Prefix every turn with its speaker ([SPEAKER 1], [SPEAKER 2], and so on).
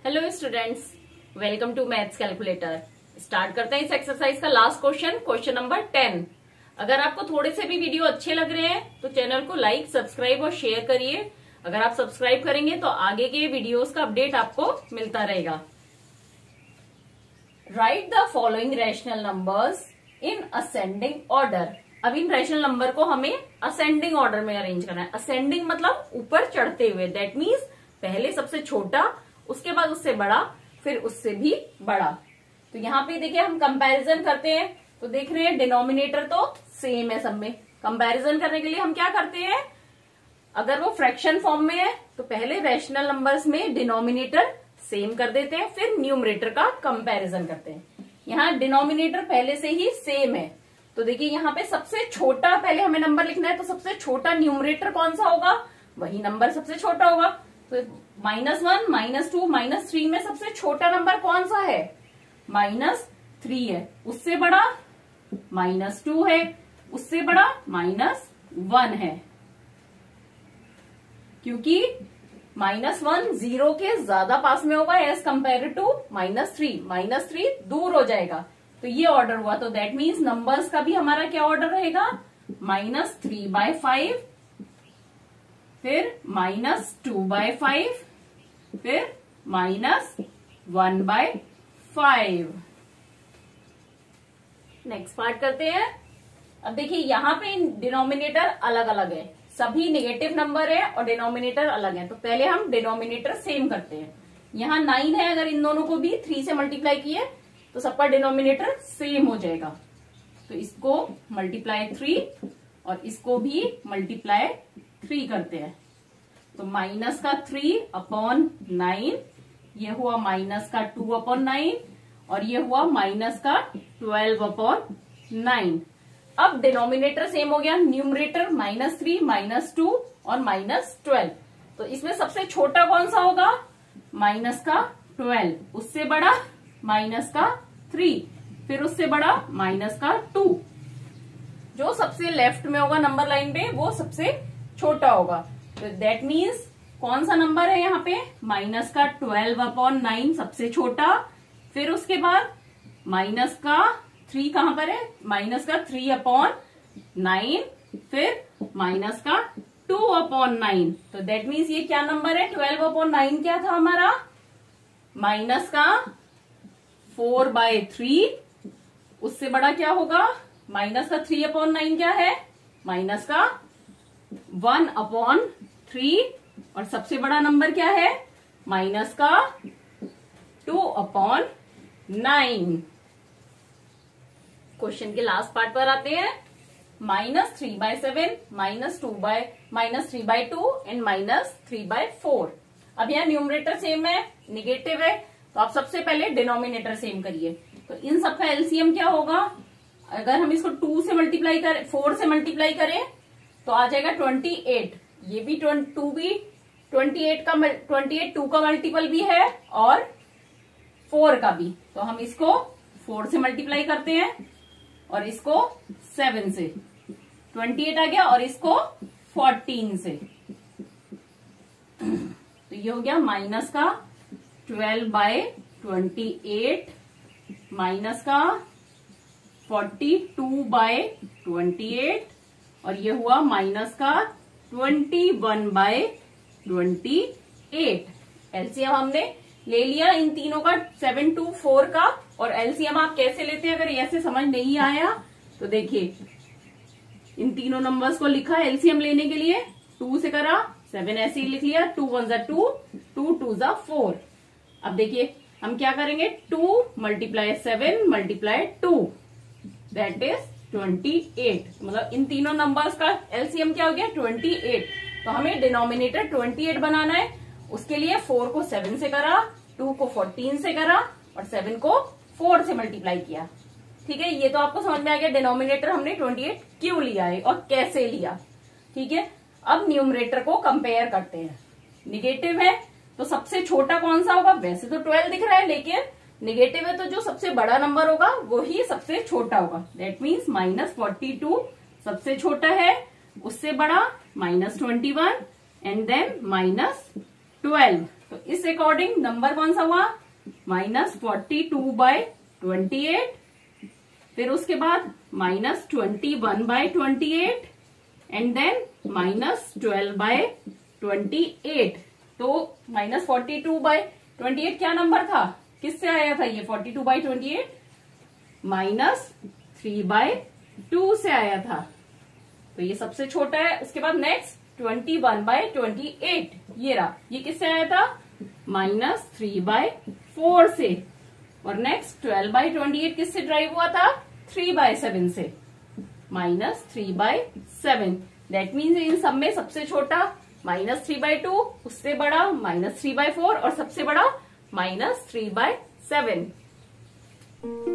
[SPEAKER 1] Hello students, welcome to maths calculator. Start करते हैं इस एक्सरसाइज का लास्ट क्वेश्चन नंबर 10। अगर आपको थोड़े से भी वीडियो अच्छे लग रहे हैं तो चैनल को लाइक, सब्सक्राइब और शेयर करिए। अगर आप सब्सक्राइब करेंगे तो आगे के वीडियोस का अपडेट आपको मिलता रहेगा। Write the following rational numbers in ascending order. अब इन रैशनल नंबर को हमें असेंडिंग ऑर्डर में अरेंज करना है। असेंडिंग मतलब ऊपर चढ़ते हुए, दैट मीन्स पहले सबसे छोटा, उसके बाद उससे बड़ा, फिर उससे भी बड़ा। तो यहाँ पे देखिए हम कंपैरिजन करते हैं तो देख रहे हैं डिनोमिनेटर तो सेम है सब में। कंपैरिजन करने के लिए हम क्या करते हैं, अगर वो फ्रैक्शन फॉर्म में है तो पहले रैशनल नंबर्स में डिनोमिनेटर सेम कर देते हैं, फिर न्यूमरेटर का कंपैरिजन करते हैं। यहाँ डिनोमिनेटर पहले से ही सेम है तो देखिए यहाँ पे सबसे छोटा पहले हमें नंबर लिखना है, तो सबसे छोटा न्यूमरेटर कौन सा होगा, वही नंबर सबसे छोटा होगा। तो -1, -2, -3 में सबसे छोटा नंबर कौन सा है, -3 है। उससे बड़ा -2 है, उससे बड़ा -1 है, क्योंकि -1 0 के ज्यादा पास में होगा एज कंपेयर टू -3। -3 दूर हो जाएगा, तो ये ऑर्डर हुआ। तो दैट मीन्स नंबर्स का भी हमारा क्या ऑर्डर रहेगा, -3/5, फिर -2/5, फिर -1/5। नेक्स्ट पार्ट करते हैं। अब देखिए यहाँ पे डिनोमिनेटर अलग अलग है, सभी नेगेटिव नंबर है और डिनोमिनेटर अलग है। तो पहले हम डिनोमिनेटर सेम करते हैं। यहाँ 9 है, अगर इन दोनों को भी 3 से मल्टीप्लाई किए तो सबका डिनोमिनेटर सेम हो जाएगा। तो इसको मल्टीप्लाई 3 और इसको भी मल्टीप्लाई 3 करते हैं। तो -3/9, ये हुआ -2/9 और ये हुआ -12/9। अब डिनोमिनेटर सेम हो गया, न्यूमरेटर -3, -2 और -12। तो इसमें सबसे छोटा कौन सा होगा, -12, उससे बड़ा -3, फिर उससे बड़ा -2। जो सबसे लेफ्ट में होगा नंबर लाइन पे वो सबसे छोटा होगा। तो दैट मीन्स कौन सा नंबर है यहाँ पे, -12/9 सबसे छोटा, फिर उसके बाद -3 कहां पर है, -3/9, फिर -2/9। तो दैट मीन्स ये क्या नंबर है, 12/9 क्या था हमारा, -4/3। उससे बड़ा क्या होगा, -3/9 क्या है, -1/3 और सबसे बड़ा नंबर क्या है, -2/9। क्वेश्चन के लास्ट पार्ट पर आते हैं। -3/7, -3/2 एंड -3/4। अब यहाँ न्यूमरेटर सेम है, निगेटिव है, तो आप सबसे पहले डिनोमिनेटर सेम करिए। तो इन सबका एलसीएम क्या होगा, अगर हम इसको 2 से मल्टीप्लाई करें, 4 से मल्टीप्लाई करें तो आ जाएगा 28। ये भी 2 भी 28 2 का मल्टीपल भी है और 4 का भी। तो हम इसको 4 से मल्टीप्लाई करते हैं और इसको 7 से, 28 आ गया, और इसको 14 से। तो ये हो गया -12/28 -42/28 और ये हुआ -21/28। एलसीएम हमने ले लिया इन तीनों का, 7 2 4 का। और एलसीएम आप कैसे लेते हैं, अगर ऐसे समझ नहीं आया तो देखिए इन तीनों नंबर्स को लिखा एलसीएम लेने के लिए, 2 से करा, 7 ऐसे ही लिख लिया, 2 1 × 2, 2 2 × 4। अब देखिए हम क्या करेंगे, 2 × 7 × 2 दैट इज 28। मतलब इन तीनों नंबर्स का एलसीएम क्या हो गया, 28। तो हमें डिनोमिनेटर 28 बनाना है। उसके लिए 4 को 7 से करा, 2 को 14 से करा और 7 को 4 से मल्टीप्लाई किया। ठीक है, ये तो आपको समझ में आ गया डिनोमिनेटर हमने 28 क्यों लिया है और कैसे लिया। ठीक है, अब न्यूमरेटर को कंपेयर करते हैं। निगेटिव है तो सबसे छोटा कौन सा होगा, वैसे तो 12 दिख रहा है लेकिन निगेटिव है तो जो सबसे बड़ा नंबर होगा वो ही सबसे छोटा होगा। दैट मीन्स -42 सबसे छोटा है, उससे बड़ा -21 एंड देन -12। तो इस अकॉर्डिंग नंबर कौन सा हुआ, -42/28, फिर उसके बाद -21/28 एंड देन -12/28। तो -42/28 क्या नंबर था, किससे आया था ये 42/28, -3/2 से आया था। तो ये सबसे छोटा है। उसके बाद नेक्स्ट 21/28 ये रहा, ये किससे आया था, -3/4 से। और नेक्स्ट 12/28 किससे ड्राइव हुआ था, 3/7 से, -3/7। दैट मीन्स इन सब में सबसे छोटा -3/2, उससे बड़ा -3/4 और सबसे बड़ा -3/7।